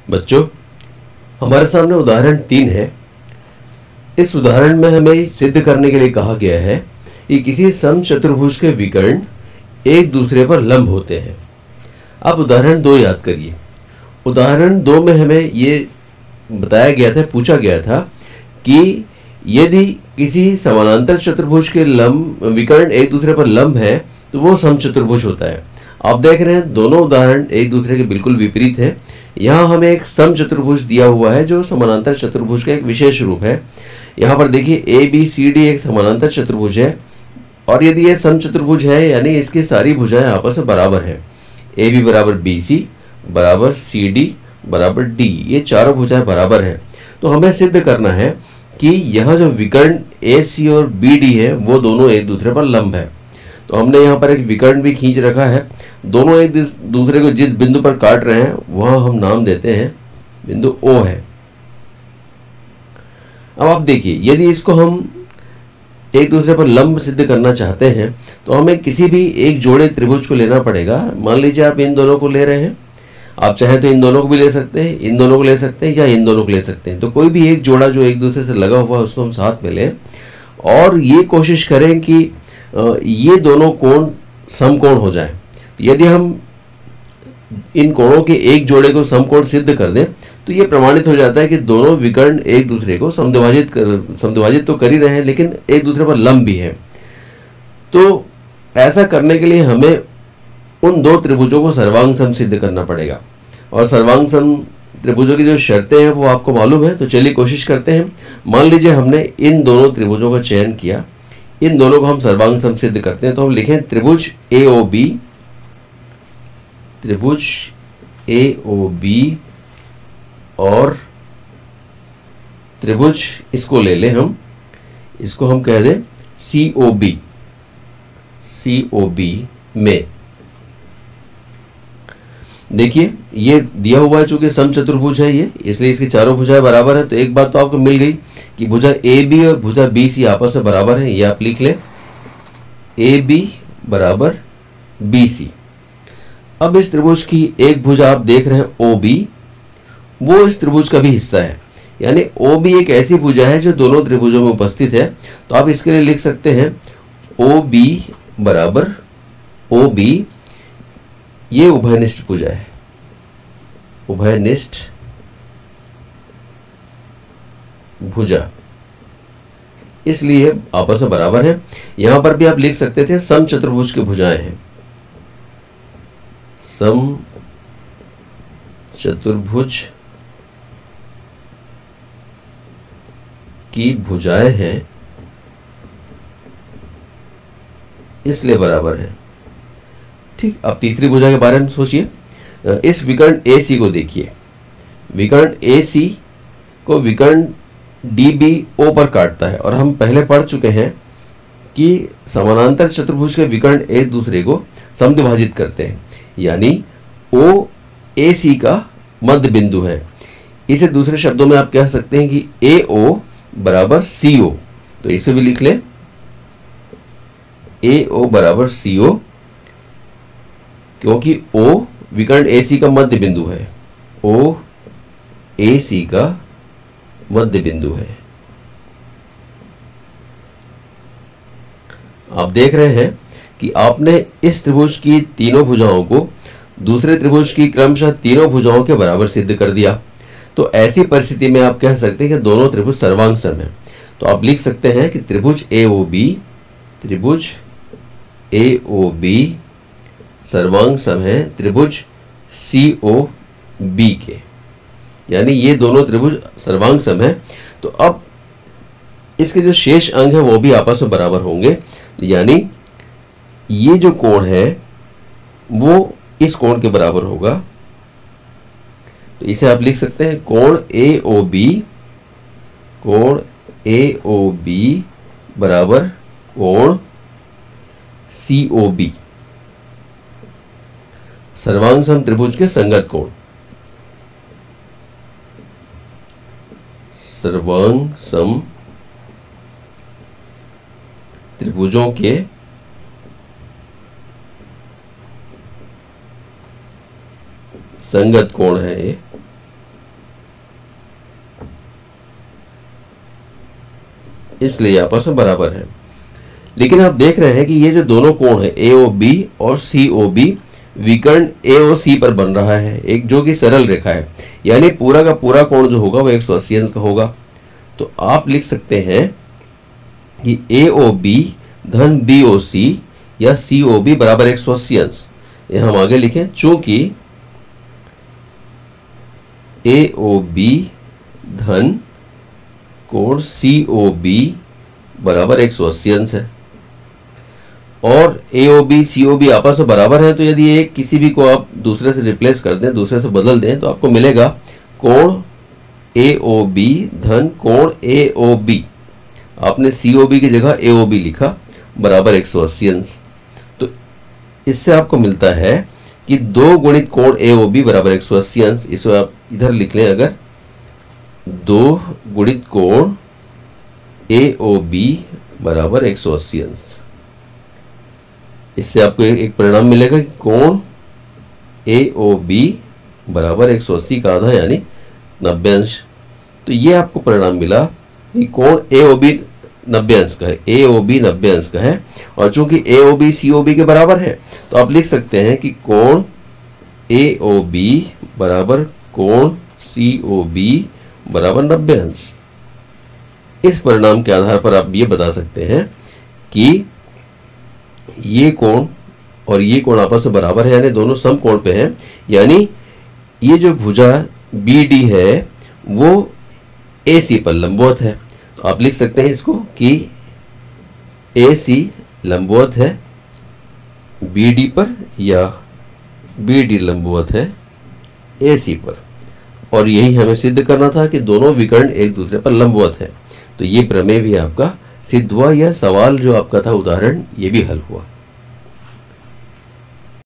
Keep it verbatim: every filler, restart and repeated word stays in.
बच्चों, हमारे सामने उदाहरण तीन है। इस उदाहरण में हमें सिद्ध करने के लिए कहा गया है कि किसी समचतुर्भुज के विकर्ण एक दूसरे पर लंब होते हैं। अब उदाहरण दो याद करिए। उदाहरण दो में हमें ये बताया गया था, पूछा गया था कि यदि किसी समानांतर चतुर्भुज के लंब विकर्ण एक दूसरे पर लंब है तो वो समचतुर्भुज होता है। आप देख रहे हैं दोनों उदाहरण एक दूसरे के बिल्कुल विपरीत है। यहाँ हमें एक समचतुर्भुज दिया हुआ है जो समानांतर चतुर्भुज का एक विशेष रूप है। यहाँ पर देखिए ए बी सी डी एक समानांतर चतुर्भुज है और यदि ये समचतुर्भुज है यानी इसकी सारी भुजाएं आपस में बराबर है। ए बी बराबर बी सी बराबर सी डी बराबर डी, ये चारों भुजाएं बराबर है। तो हमें सिद्ध करना है कि यह जो विकर्ण ए सी और बी डी है वो दोनों एक दूसरे पर लंब है। तो हमने यहाँ पर एक विकर्ण भी खींच रखा है। दोनों एक दूसरे को जिस बिंदु पर काट रहे हैं वहां हम नाम देते हैं बिंदु ओ है। अब आप देखिए, यदि इसको हम एक दूसरे पर लंब सिद्ध करना चाहते हैं तो हमें किसी भी एक जोड़े त्रिभुज को लेना पड़ेगा। मान लीजिए आप इन दोनों को ले रहे हैं, आप चाहें तो इन दोनों को भी ले सकते हैं, इन दोनों को ले सकते हैं या इन दोनों को ले सकते हैं। तो कोई भी एक जोड़ा जो एक दूसरे से लगा हुआ है उसको हम साथ में लें और ये कोशिश करें कि ये दोनों कोण समकोण हो जाएं। यदि हम इन कोणों के एक जोड़े को समकोण सिद्ध कर दें तो ये प्रमाणित हो जाता है कि दोनों विकर्ण एक दूसरे को समद्विभाजित कर समद्विभाजित तो कर ही रहे हैं लेकिन एक दूसरे पर लंब भी है। तो ऐसा करने के लिए हमें उन दो त्रिभुजों को सर्वांग सम सिद्ध करना पड़ेगा और सर्वांग सम त्रिभुजों की जो शर्तें हैं वो आपको मालूम है। तो चलिए कोशिश करते हैं। मान लीजिए हमने इन दोनों त्रिभुजों का चयन किया, इन दोनों को हम सर्वांग सम सिद्ध करते हैं। तो हम लिखें त्रिभुज ए ओ बी, त्रिभुज ए ओ बी और त्रिभुज इसको ले लें हम, इसको हम कह दें सी ओ बी, सी ओ बी में देखिए ये दिया हुआ है चूंकि समचतुर्भुज है ये, इसलिए इसकी चारों भुजाएं बराबर है। तो एक बात तो आपको मिल गई कि भुजा ए बी और भुजा बी सी आपस में बराबर है। ये आप लिख लें ए बी बराबर बी सी। अब इस त्रिभुज की एक भुजा आप देख रहे हैं ओ बी, वो इस त्रिभुज का भी हिस्सा है, यानी ओ बी एक ऐसी भुजा है जो दोनों त्रिभुजों में उपस्थित है। तो आप इसके लिए लिख सकते हैं ओ बी बराबर ओ बी, ये उभयनिष्ठ भुजा है, उभयनिष्ठ भुजा, इसलिए आपस में बराबर है। यहां पर भी आप लिख सकते थे समचतुर्भुज की भुजाएं हैं, सम चतुर्भुज की भुजाएं हैं इसलिए बराबर है। ठीक, अब तीसरी भुजा के बारे में सोचिए। इस विकर्ण ए सी को देखिए, विकर्ण ए सी को विकर्ण डी बी ओ पर काटता है और हम पहले पढ़ चुके हैं कि समानांतर चतुर्भुज के विकर्ण एक दूसरे को समद्विभाजित करते हैं, यानी ओ ए सी का मध्य बिंदु है। इसे दूसरे शब्दों में आप कह सकते हैं कि ए ओ बराबर सी ओ। तो इसे भी लिख लें ए ओ बराबर सी ओ, क्योंकि O विकर्ण ए सी का मध्य बिंदु है, O ए सी का मध्य बिंदु है। आप देख रहे हैं कि आपने इस त्रिभुज की तीनों भुजाओं को दूसरे त्रिभुज की क्रमशः तीनों भुजाओं के बराबर सिद्ध कर दिया। तो ऐसी परिस्थिति में आप कह सकते हैं कि दोनों त्रिभुज सर्वांग सम है। तो आप लिख सकते हैं कि त्रिभुज ए ओ बी, त्रिभुज ए ओ बी सर्वांग सम है त्रिभुज सी ओ बी के, यानी ये दोनों त्रिभुज सर्वांग सम है। तो अब इसके जो शेष अंग है वो भी आपस में बराबर होंगे, यानी ये जो कोण है वो इस कोण के बराबर होगा। तो इसे आप लिख सकते हैं कोण ए ओ बी, कोण ए ओ बी बराबर कोण सी ओ बी, सर्वांग सम त्रिभुज के संगत कोण, सर्वांग सम त्रिभुजों के संगत कोण है ये, इसलिए आपस में बराबर है। लेकिन आप देख रहे हैं कि ये जो दोनों कोण है ए ओ बी और सी ओ बी विकर्ण ए ओ सी पर बन रहा है, एक जो कि सरल रेखा है, यानी पूरा का पूरा कोण जो होगा वो एक सौ अस्सी अंश का होगा। तो आप लिख सकते हैं कि ए ओ बी धन बी ओ सी या सी ओ बी बराबर एक सौ अस्सी अंश। ये हम आगे लिखें, चूंकि ए ओ बी धन कोण सी ओ बी बराबर एक सौ अस्सी अंश है और ए O B C O B आपस में बराबर है, तो यदि एक किसी भी को आप दूसरे से रिप्लेस कर दें, दूसरे से बदल दें, तो आपको मिलेगा कोण ए ओ बी धन कोण ए ओ बी। आपने सी ओ बी की जगह ए ओ बी लिखा बराबर एक सौ अस्सी अंश। तो इससे आपको मिलता है कि दो गुणित कोण ए ओ बी बराबर एक सौ अस्सी अंश। इसको आप इधर लिख लें, अगर दो गुणित कोण ए ओ बी बराबर एक सौ अस्सी अंश। इससे आपको एक परिणाम मिलेगा कि कोण ए ओ बी बराबर एक सौ अस्सी का आधा यानी नब्बे अंश। तो ये आपको परिणाम मिला कि कोण ए ओ बी नब्बे अंश का है, ए ओ बी नब्बे अंश का है, और चूंकि ए O B C O B के बराबर है तो आप लिख सकते हैं कि कोण ए ओ बी बराबर कोण सी ओ बी बराबर नब्बे अंश। इस परिणाम के आधार पर आप ये बता सकते हैं कि ये कोण और ये कोण आपस में बराबर है, यानी दोनों समकोण पे हैं, यानी ये जो भुजा बी डी है वो ए सी पर लंबवत है। तो आप लिख सकते हैं इसको कि ए सी लंबवत है बी डी पर या बी डी लंबवत है ए सी पर, और यही हमें सिद्ध करना था कि दोनों विकर्ण एक दूसरे पर लंबवत है। तो ये प्रमेय भी आपका सिद्ध हुआ, यह सवाल जो आपका था उदाहरण ये भी हल हुआ।